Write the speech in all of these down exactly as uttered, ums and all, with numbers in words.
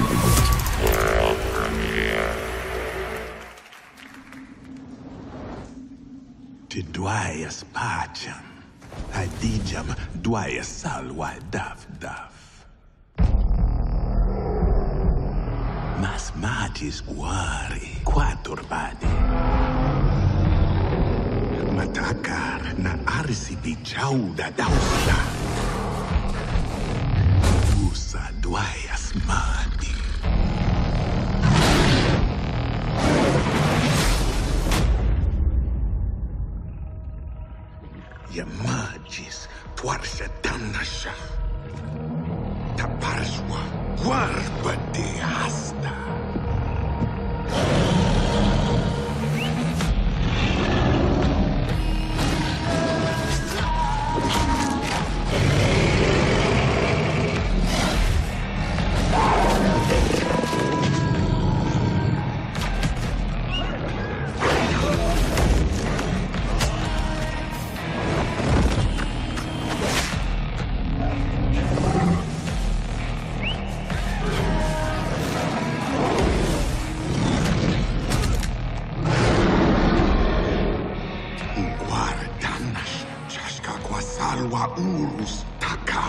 Tidwayas pacham, hadijam dwayas salwa daf daf. Mas matis guari quaturbadi. Matakar na arsipi chauda dausa. Usa dwayas madi. Yamagis twarsha tanasha. Taparswa warpa de hasta. Salwa urus taka.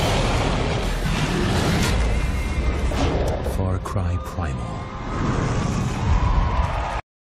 Cry Primal.